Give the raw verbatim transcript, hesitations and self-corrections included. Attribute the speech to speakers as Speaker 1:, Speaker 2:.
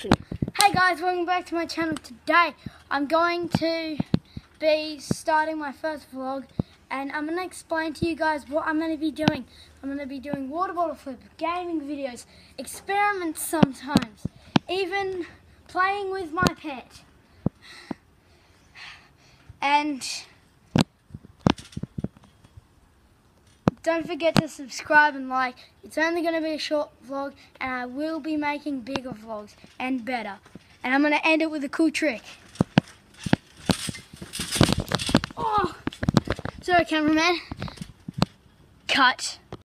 Speaker 1: introduction.
Speaker 2: Hey guys, welcome back to my channel. Today I'm going to be starting my first vlog and I'm going to explain to you guys what I'm going to be doing. I'm going to be doing water bottle flip, gaming videos, experiments sometimes, even playing with my pet. And don't forget to subscribe and like. It's only going to be a short vlog and I will be making bigger vlogs and better. And I'm going to end it with a cool trick. Oh! Sorry, cameraman. Cut.